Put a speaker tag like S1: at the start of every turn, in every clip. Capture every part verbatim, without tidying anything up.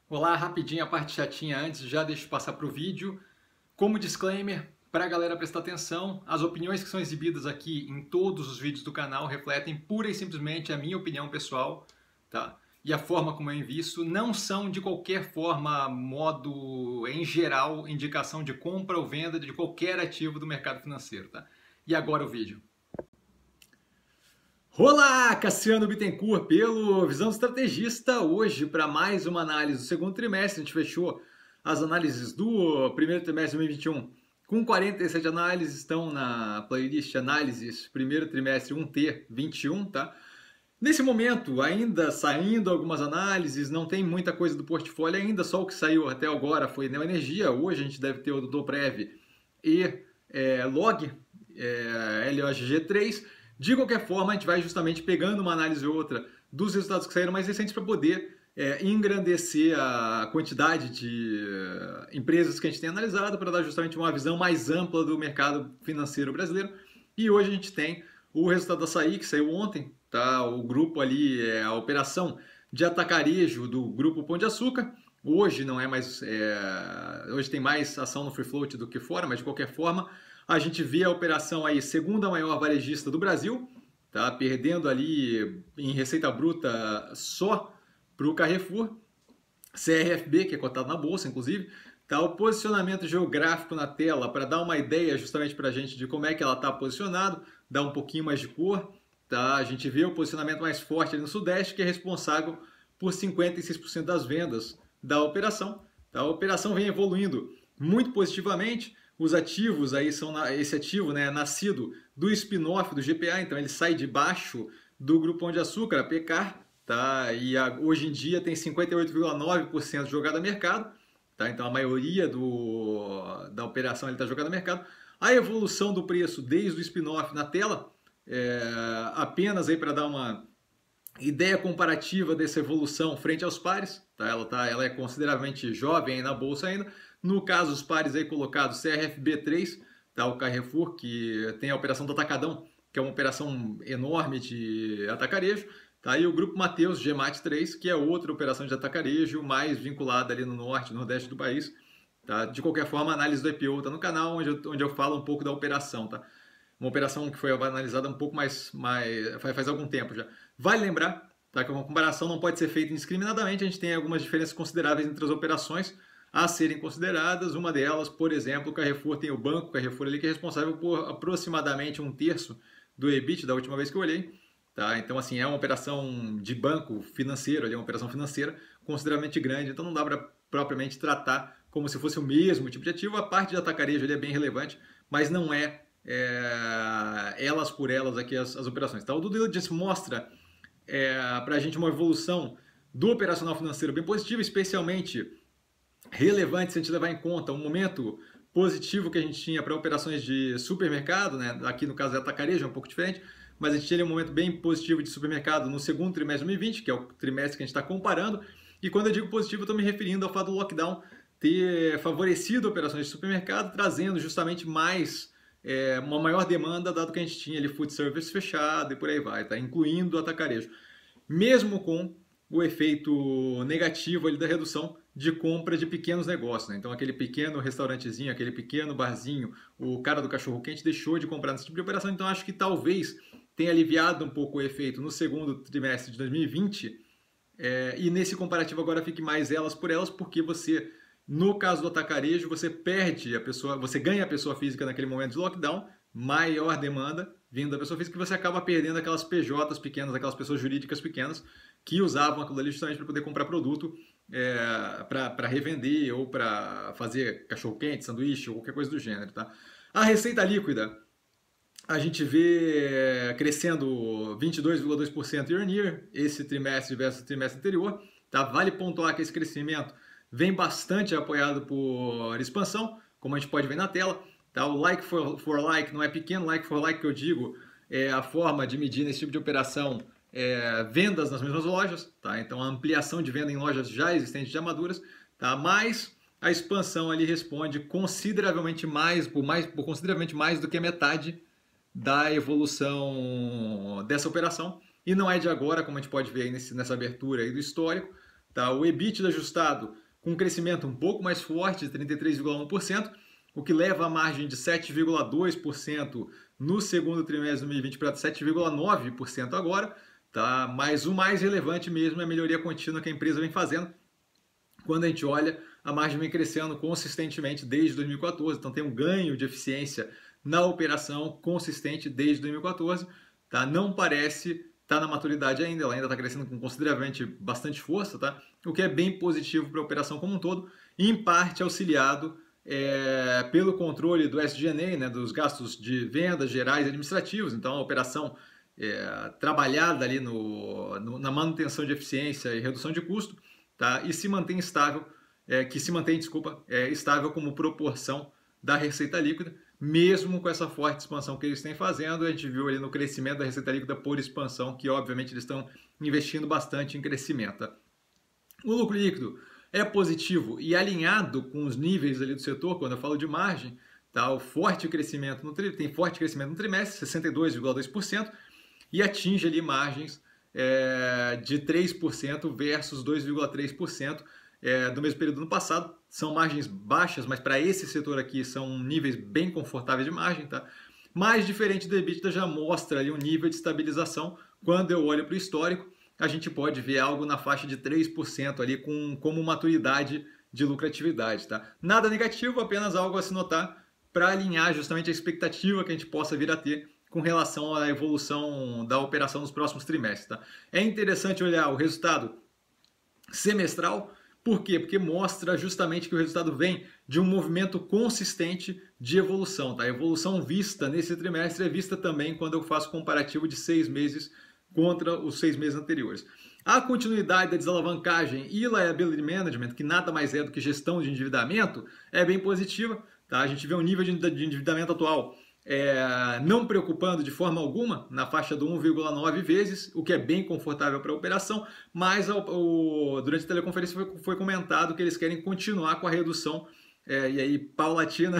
S1: Olá, rapidinho a parte chatinha antes, já deixo eu passar para o vídeo. Como disclaimer, para a galera prestar atenção, as opiniões que são exibidas aqui em todos os vídeos do canal refletem pura e simplesmente a minha opinião pessoal, tá? E a forma como eu invisto não são de qualquer forma, modo, em geral, indicação de compra ou venda de qualquer ativo do mercado financeiro, tá? E agora o vídeo. Olá, Cassiano Bittencourt, pelo Visão do Estrategista, hoje para mais uma análise do segundo trimestre. A gente fechou as análises do primeiro trimestre de dois mil e vinte e um com quarenta e sete análises, estão na playlist Análises primeiro trimestre um T vinte e um, tá? Nesse momento, ainda saindo algumas análises, não tem muita coisa do portfólio ainda, só o que saiu até agora foi Neoenergia. Hoje a gente deve ter o do Doprev e é, Log, é, L O G G três. De qualquer forma, a gente vai justamente pegando uma análise ou outra dos resultados que saíram mais recentes para poder é, engrandecer a quantidade de uh, empresas que a gente tem analisado, para dar justamente uma visão mais ampla do mercado financeiro brasileiro. E hoje a gente tem o resultado da Açaí, que saiu ontem, tá? O grupo ali, é, a operação de atacarejo do grupo Pão de Açúcar. Hoje não é mais, é, hoje tem mais ação no free float do que fora, mas de qualquer forma a gente vê a operação aí segunda maior varejista do Brasil, tá? Perdendo ali em receita bruta só para o Carrefour, C R F B, que é cotado na bolsa, inclusive. Tá? O posicionamento geográfico na tela para dar uma ideia justamente para a gente de como é que ela está posicionado, dar um pouquinho mais de cor. Tá? A gente vê o posicionamento mais forte ali no Sudeste, que é responsável por cinquenta e seis por cento das vendas da operação. Tá? A operação vem evoluindo muito positivamente. Os ativos aí são, esse ativo, né, nascido do spin-off do G P A, então ele sai de baixo do Grupo Pão de Açúcar, a Pecar, tá? E a, hoje em dia tem cinquenta e oito vírgula nove por cento jogado a mercado, tá? Então a maioria do, da operação está jogada a mercado. A evolução do preço desde o spin-off na tela, é, apenas aí para dar uma ideia comparativa dessa evolução frente aos pares, tá? Ela, tá, ela é consideravelmente jovem aí na bolsa ainda. No caso, os pares aí colocados, C R F B três, tá? O Carrefour, que tem a operação do Atacadão, que é uma operação enorme de atacarejo, tá? E o Grupo Mateus, G M A T três, que é outra operação de atacarejo, mais vinculada ali no norte, no nordeste do país. Tá? De qualquer forma, a análise do I P O está no canal, onde eu, onde eu falo um pouco da operação. Tá? Uma operação que foi analisada um pouco mais, mais faz, faz algum tempo já. Vale lembrar, tá, que uma comparação não pode ser feita indiscriminadamente, a gente tem algumas diferenças consideráveis entre as operações a serem consideradas. Uma delas, por exemplo, o Carrefour tem o banco Carrefour ali, que é responsável por aproximadamente um terço do E B I T da última vez que eu olhei. Tá? Então, assim, é uma operação de banco financeiro, ali, é uma operação financeira consideravelmente grande, então não dá para propriamente tratar como se fosse o mesmo tipo de ativo. A parte de atacarejo ali é bem relevante, mas não é, é elas por elas aqui as, as operações. Tá? O due diligence mostra é, para a gente uma evolução do operacional financeiro bem positiva, especialmente relevante se a gente levar em conta o momento positivo que a gente tinha para operações de supermercado, né? Aqui no caso é atacarejo, é um pouco diferente, mas a gente tinha um momento bem positivo de supermercado no segundo trimestre de dois mil e vinte, que é o trimestre que a gente está comparando, e quando eu digo positivo eu estou me referindo ao fato do lockdown ter favorecido operações de supermercado, trazendo justamente mais, é, uma maior demanda, dado que a gente tinha ali food service fechado e por aí vai, tá? Incluindo o atacarejo. Mesmo com o efeito negativo ali da redução de compra de pequenos negócios, né? Então aquele pequeno restaurantezinho, aquele pequeno barzinho, o cara do cachorro-quente deixou de comprar nesse tipo de operação, então acho que talvez tenha aliviado um pouco o efeito no segundo trimestre de dois mil e vinte, é, e nesse comparativo agora fique mais elas por elas, porque você, no caso do atacarejo, você perde a pessoa, você ganha a pessoa física naquele momento de lockdown, maior demanda vindo da pessoa física, que você acaba perdendo aquelas P Js pequenas, aquelas pessoas jurídicas pequenas que usavam aquilo ali justamente para poder comprar produto, é, para revender ou para fazer cachorro-quente, sanduíche ou qualquer coisa do gênero. Tá? A receita líquida, a gente vê crescendo vinte e dois vírgula dois por cento year on year, esse trimestre versus o trimestre anterior. Tá? Vale pontuar que esse crescimento vem bastante apoiado por expansão, como a gente pode ver na tela. Tá? O like for, for like não é pequeno, like for like que eu digo é a forma de medir nesse tipo de operação, é, vendas nas mesmas lojas, tá? Então a ampliação de venda em lojas já existentes de amaduras, tá? Mas a expansão ali responde consideravelmente mais, por mais, por consideravelmente mais do que a metade da evolução dessa operação, e não é de agora, como a gente pode ver aí nesse, nessa abertura aí do histórico, tá? O EBITDA ajustado com um crescimento um pouco mais forte, de trinta e três vírgula um por cento, o que leva a margem de sete vírgula dois por cento no segundo trimestre de dois mil e vinte para sete vírgula nove por cento agora, tá? Mas o mais relevante mesmo é a melhoria contínua que a empresa vem fazendo. Quando a gente olha, a margem vem crescendo consistentemente desde dois mil e quatorze, então tem um ganho de eficiência na operação consistente desde dois mil e quatorze, tá? Não parece estar na maturidade ainda, ela ainda está crescendo com consideravelmente bastante força, tá? O que é bem positivo para a operação como um todo, em parte auxiliado é, pelo controle do S G and A, né, dos gastos de vendas gerais e administrativos. Então a operação é, trabalhada ali no, no, na manutenção de eficiência e redução de custo, tá? E se mantém estável, é, que se mantém, desculpa, é, estável como proporção da receita líquida, mesmo com essa forte expansão que eles têm fazendo. A gente viu ali no crescimento da receita líquida por expansão, que obviamente eles estão investindo bastante em crescimento. Tá? O lucro líquido é positivo e alinhado com os níveis ali do setor, quando eu falo de margem, tá? O forte crescimento no tri... tem forte crescimento no trimestre, sessenta e dois vírgula dois por cento, e atinge ali margens é, de três por cento versus dois vírgula três por cento é, do mesmo período do ano passado. São margens baixas, mas para esse setor aqui são níveis bem confortáveis de margem, tá? Mais diferente do EBITDA, já mostra ali um nível de estabilização. Quando eu olho para o histórico, a gente pode ver algo na faixa de três por cento ali com, como maturidade de lucratividade, tá? Nada negativo, apenas algo a se notar para alinhar justamente a expectativa que a gente possa vir a ter com relação à evolução da operação nos próximos trimestres, tá? É interessante olhar o resultado semestral. Por quê? Porque mostra justamente que o resultado vem de um movimento consistente de evolução, tá? A evolução vista nesse trimestre é vista também quando eu faço comparativo de seis meses contra os seis meses anteriores. A continuidade da desalavancagem e liability management, que nada mais é do que gestão de endividamento, é bem positiva, tá? A gente vê um nível de endividamento atual é, não preocupando de forma alguma, na faixa do um vírgula nove vezes, o que é bem confortável para a operação, mas o, o, durante a teleconferência foi, foi comentado que eles querem continuar com a redução é, e aí paulatina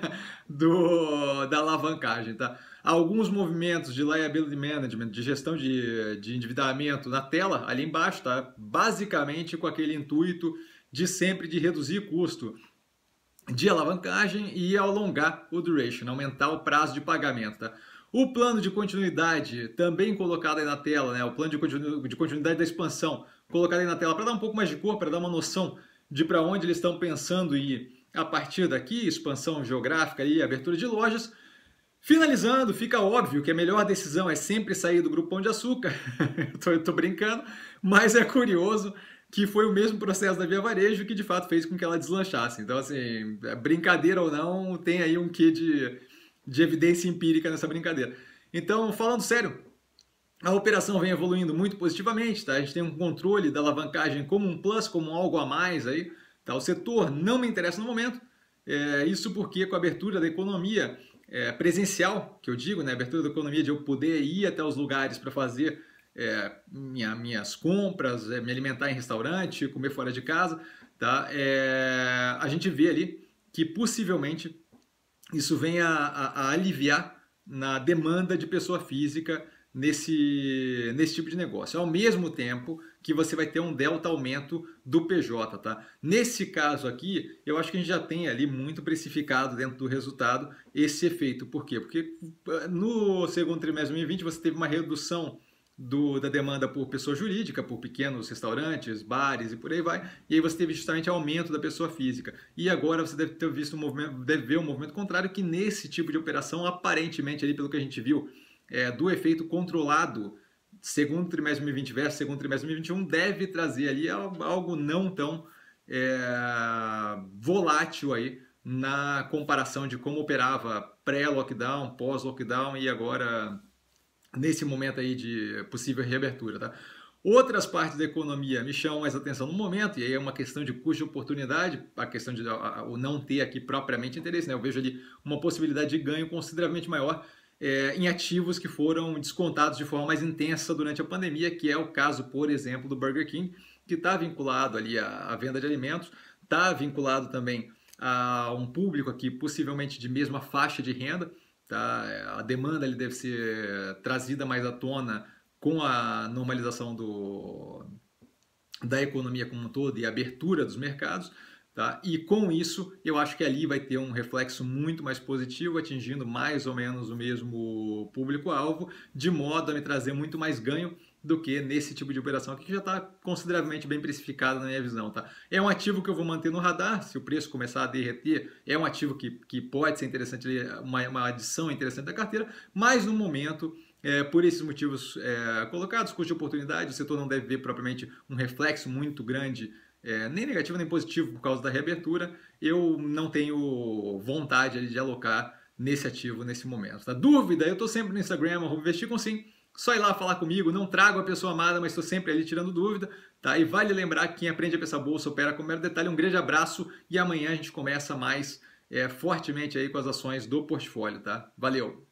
S1: do, da alavancagem. Tá? Alguns movimentos de liability management, de gestão de, de endividamento na tela, ali embaixo, tá? Basicamente com aquele intuito de sempre de reduzir custo de alavancagem e alongar o duration, aumentar o prazo de pagamento. Tá? O plano de continuidade também colocado aí na tela, né? O plano de, continu de continuidade da expansão colocado aí na tela para dar um pouco mais de cor, para dar uma noção de para onde eles estão pensando ir a partir daqui, expansão geográfica e abertura de lojas. Finalizando, fica óbvio que a melhor decisão é sempre sair do Grupo Pão de Açúcar, eu tô brincando, mas é curioso que foi o mesmo processo da Via Varejo que de fato fez com que ela deslanchasse. Então, assim, brincadeira ou não, tem aí um quê de, de evidência empírica nessa brincadeira. Então, falando sério, a operação vem evoluindo muito positivamente, tá? A gente tem um controle da alavancagem como um plus, como algo a mais aí, tá? O setor não me interessa no momento, é, isso porque com a abertura da economia é, presencial, que eu digo, né? A abertura da economia de eu poder ir até os lugares para fazer É, minha, minhas compras, é, me alimentar em restaurante, comer fora de casa, tá? É, a gente vê ali que possivelmente isso venha a, a, a aliviar na demanda de pessoa física nesse, nesse tipo de negócio. Ao mesmo tempo que você vai ter um delta aumento do P J, tá? Nesse caso aqui, eu acho que a gente já tem ali muito precificado dentro do resultado esse efeito. Por quê? Porque no segundo trimestre de dois mil e vinte você teve uma redução Do, da demanda por pessoa jurídica, por pequenos restaurantes, bares e por aí vai, e aí você teve justamente aumento da pessoa física. E agora você deve ter visto um movimento, deve ver um movimento contrário, que nesse tipo de operação, aparentemente, ali pelo que a gente viu, é, do efeito controlado, segundo trimestre de dois mil e vinte versus segundo trimestre de dois mil e vinte e um, deve trazer ali algo não tão é, volátil aí na comparação de como operava pré-lockdown, pós-lockdown e agora nesse momento aí de possível reabertura, tá? Outras partes da economia me chamam mais atenção no momento, e aí é uma questão de custo de oportunidade, a questão de o não ter aqui propriamente interesse, né? Eu vejo ali uma possibilidade de ganho consideravelmente maior é, em ativos que foram descontados de forma mais intensa durante a pandemia, que é o caso, por exemplo, do Burger King, que está vinculado ali à, à venda de alimentos, está vinculado também a um público aqui possivelmente de mesma faixa de renda. Tá? A demanda ele deve ser trazida mais à tona com a normalização do, da economia como um todo e abertura dos mercados. Tá? E com isso, eu acho que ali vai ter um reflexo muito mais positivo, atingindo mais ou menos o mesmo público-alvo, de modo a me trazer muito mais ganho do que nesse tipo de operação aqui, que já está consideravelmente bem precificado na minha visão. Tá? É um ativo que eu vou manter no radar, se o preço começar a derreter, é um ativo que, que pode ser interessante, uma, uma adição interessante da carteira, mas no momento... É, por esses motivos é, colocados, custo de oportunidade, o setor não deve ver propriamente um reflexo muito grande, é, nem negativo nem positivo por causa da reabertura, eu não tenho vontade ali, de alocar nesse ativo nesse momento. Tá? Dúvida? Eu estou sempre no Instagram, arroba investir com sim, só ir lá falar comigo, não trago a pessoa amada, mas estou sempre ali tirando dúvida. Tá? E vale lembrar que quem aprende a pensar bolsa opera com mero detalhe. Um grande abraço e amanhã a gente começa mais é, fortemente aí com as ações do portfólio. Tá? Valeu!